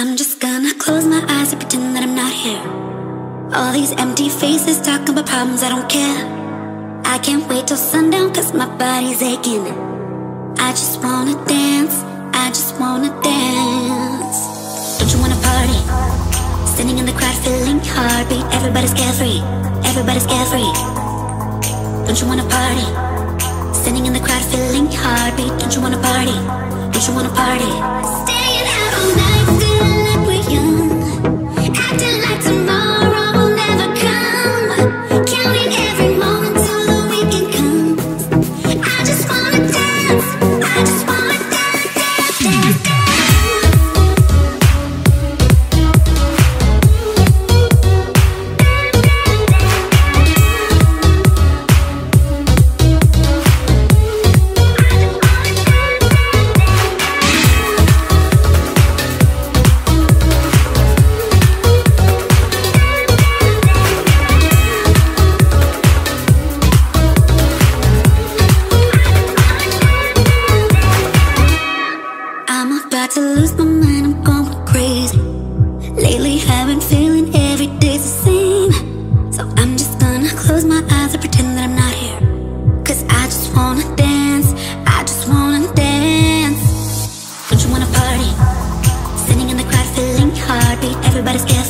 I'm just gonna close my eyes and pretend that I'm not here. All these empty faces talking about problems, I don't care. I can't wait till sundown cause my body's aching. I just wanna dance, I just wanna dance. Don't you wanna party? Standing in the crowd feeling heartbeat. Everybody's carefree, everybody's carefree. Don't you wanna party? Standing in the crowd feeling heartbeat. Don't you wanna party? Don't you wanna party? Staying out all night, feeling like we're young, acting like tomorrow will never come, counting every moment till the weekend comes. I just wanna dance, I just wanna dance, dance, dance, dance. About to lose my mind, I'm going crazy. Lately I've been feeling every day's the same. So I'm just gonna close my eyes and pretend that I'm not here. Cause I just wanna dance, I just wanna dance. Don't you wanna party? Standing in the crowd feeling heartbeat. Everybody's scared.